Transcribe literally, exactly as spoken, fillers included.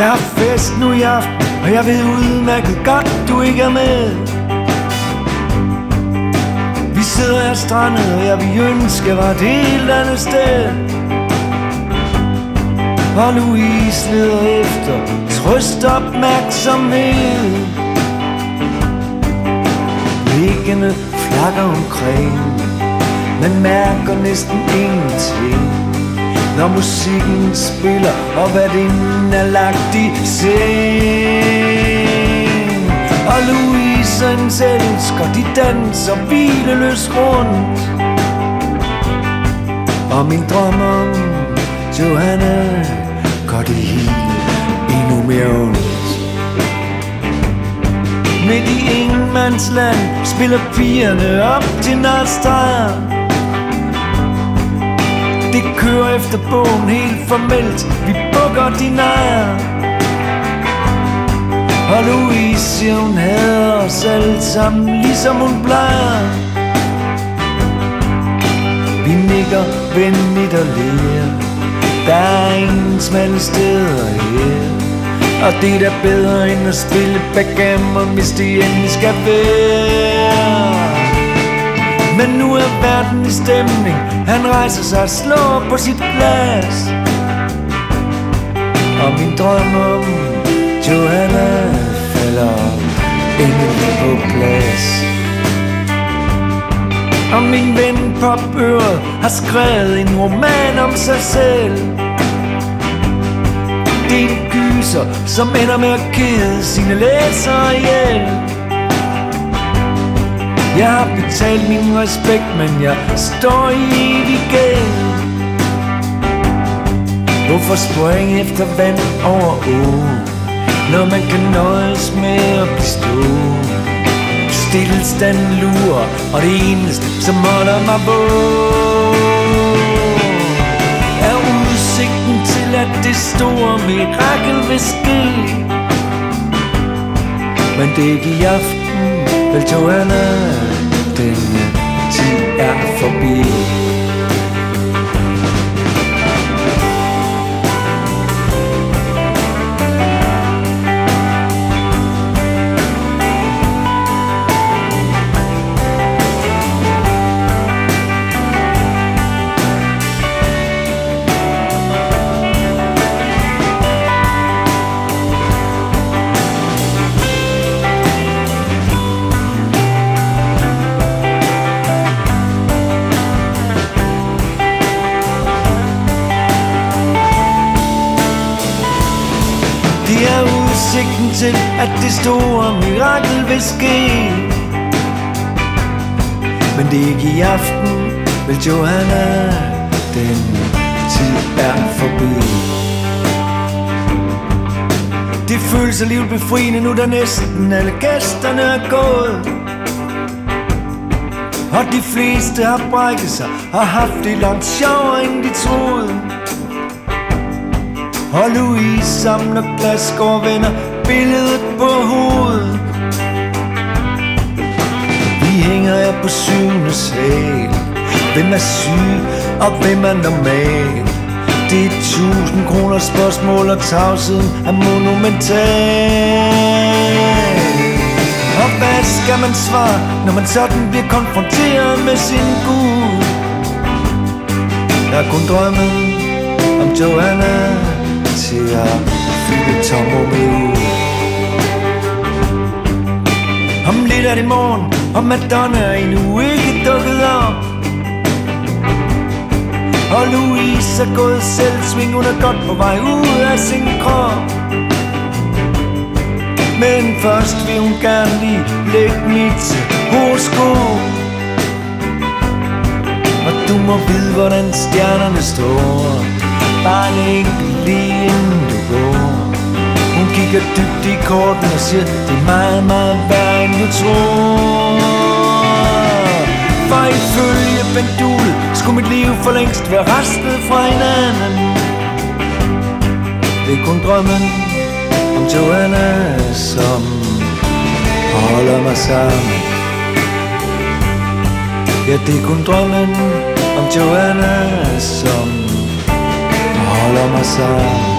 Der er fest nu i aften, og jeg ved udmærket godt, du ikke er med. Vi sidder her strandet, og jeg vil ønske, var et helt andet sted. Og Louise leder efter trøst og opmærksomhed. Væggene flakker omkring, man mærker næsten ingenting, når musikken spiller, og værtinden er lagt i seng. Og Louise og hendes elsker, de danser hvileløst rundt. Og min drøm om Johanna gør det hele endnu mere ondt. Midt i ingenmandsland spiller pigerne op til natstreger. Det kører efter bogen helt formelt, vi bukker de nejer. Og Louise siger, hun hader os alle sammen, ligesom hun plejer. Vi nikker venligt og ler, der er ingen smalle steder her. Og det er da bedre end at spille backgammon, hvis det endelig skal være. Men nu er verden i stemning, han rejser sig og slår på sit glas. Og min drøm om Johanna falder endelig på plads. Og min ven Popøret har skrevet en roman om sig selv. Det er en gyser, som ender med at kede sine læsere ihjel. Jeg har betalt min respekt, men jeg står i evig gæld. Hvorfor springe efter vand over åen, når man kan nøjes med at blive stående? Stilstand lurer, og det eneste, som holder mig vågen, er udsigten til, at det store mirakel vil ske. Men det er ikke i aften, vel Johanna, denne tid er forbi. Det er udsigten til, at det store mirakel vil ske. Men det er ikke i aften, vel Johanna, den tid er forbi. Det føles alligevel befriende nu, da næsten alle gæsterne er gået. Og de fleste har brækket sig og haft det langt sjovere, end de troede. Og Louise samler glas og vender billedet på hovedet. Vi hænger her på syvende sal. Hvem er syg og hvem er normal? Det er tusind kroner spørgsmål, og tavsheden er monumental. Og hvad skal man svare, når man sådan bliver konfronteret med sin Gud? Der er kun drømmen om Johanna til at fylde tomrum ud. Om lidt er det morgen, og Madonna er endnu ikke dukket op. Og Louise er gået selvsving, hun er godt på vej ud af sin krop. Men først vil hun gerne lige lægge mit horoskop. Og du må vide, hvordan stjernerne står, bare en enkelt lige inden du går. Hun kigger dybt i korten og siger, det er meget, meget værre end du tror. For ifølge pendulet skulle mit liv for længst være rastet fra hinanden. Det er kun drømmen om Johanna, som holder mig sammen. Ja, det er kun drømmen om Johanna, som holder mig sammen.